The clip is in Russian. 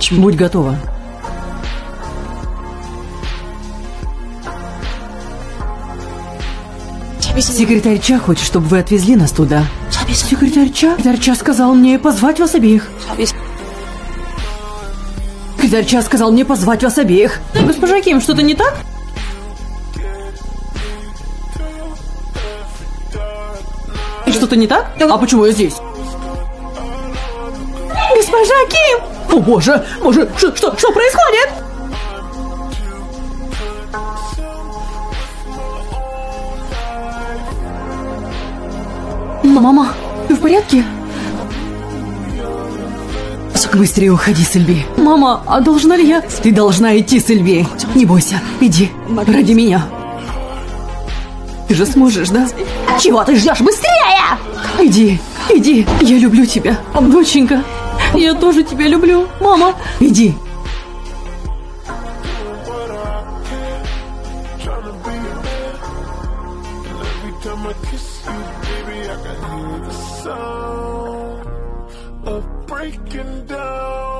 Будь готова. Секретарь Ча хочет, чтобы вы отвезли нас туда. Секретарь Ча сказал мне позвать вас обеих. Секретарь Ча сказал мне позвать вас обеих. Госпожа Ким, что-то не так? Что-то не так? А почему я здесь? Госпожа Ким! О боже, что происходит? Мама, ты в порядке? Быстрее уходи, Сильви. Мама, а должна ли я? Ты должна идти, Сильви. Не бойся, иди, ради меня. Ты же сможешь, да? Чего ты ждешь? Быстрее! Иди, я люблю тебя, доченька. Я тоже тебя люблю, мама. Иди. Breaking down.